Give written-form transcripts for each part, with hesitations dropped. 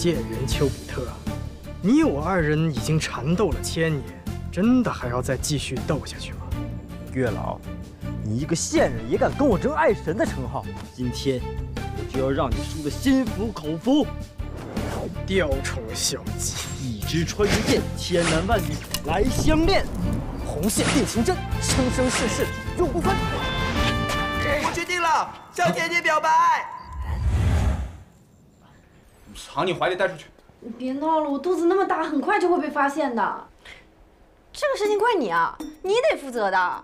贱人丘比特，你我二人已经缠斗了1000年，真的还要再继续斗下去吗？ 月老，你一个线人也敢跟我争爱神的称号，今天我就要让你输得心服口服！ 雕虫小技， 一支穿云箭，千男万女来相恋，红线定情针，生生世世永不分。 我决定了，向甜甜表白。 藏你怀里带出去。 你别闹了，我肚子那么大，很快就会被发现的。这个事情怪你啊，你得负责的。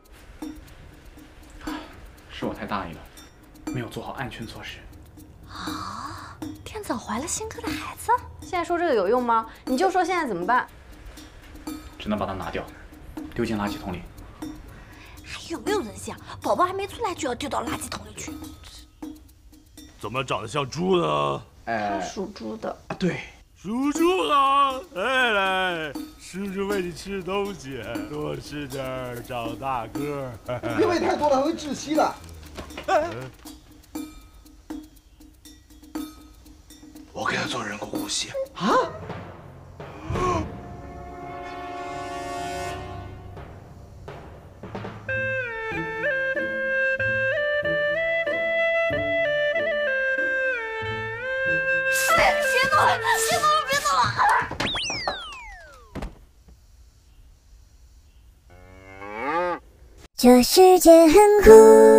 是我太大意了，没有做好安全措施。 啊，天早怀了新哥的孩子，现在说这个有用吗？你就说现在怎么办？ 只能把它拿掉，丢进垃圾桶里。 还有没有人性？宝宝还没出来就要丢到垃圾桶里去？ 怎么长得像猪呢？ 他属猪的。 啊，对。 属猪好，来，叔叔喂你吃东西，多吃点儿，长大个儿。 别喂太多了，会窒息的。 我给他做人工呼吸。 啊？ 别动了，别动了！ 这世界很酷。